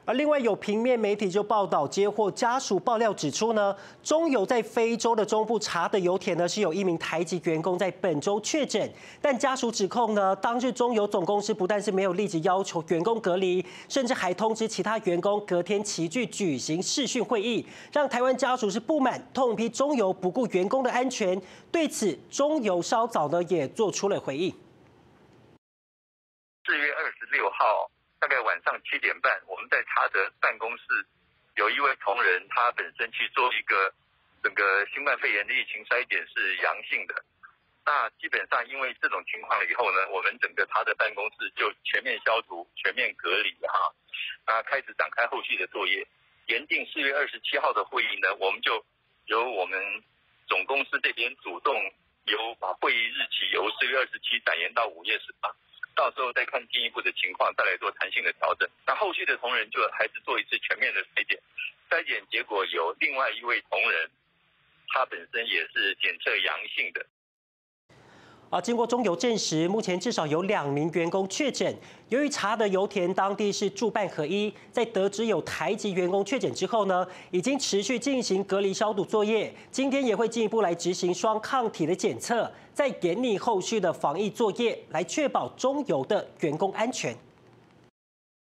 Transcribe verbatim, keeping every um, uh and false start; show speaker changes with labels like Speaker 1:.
Speaker 1: 而另外有平面媒体就报道接获家属爆料指出呢，中油在非洲的中部查的油田呢是有一名台籍员工在本周确诊，但家属指控呢，当日中油总公司不但是没有立即要求员工隔离，甚至还通知其他员工隔天齐聚举行视讯会议，让台湾家属是不满，痛批中油不顾员工的安全。对此，中油稍早呢也做出了回应。
Speaker 2: 四月二十六号。 大概晚上七点半，我们在查德办公室有一位同仁，他本身去做一个整个新冠肺炎的疫情筛检是阳性的。那基本上因为这种情况以后呢，我们整个查德办公室就全面消毒、全面隔离哈，啊，开始展开后续的作业。原定四月二十七号的会议呢，我们就由我们总公司这边主动由把会议日期由四月二十七展延到五月十八。 到时候再看进一步的情况，再来做弹性的调整。那后续的同仁就还是做一次全面的筛检，筛检结果有另外一位同仁，他本身也是检测阳性的。
Speaker 1: 啊，经过中油证实，目前至少有两名员工确诊。由于查德油田当地是住办合一，在得知有台籍员工确诊之后呢，已经持续进行隔离消毒作业。今天也会进一步来执行双抗体的检测，再研拟后续的防疫作业，来确保中油的员工安全。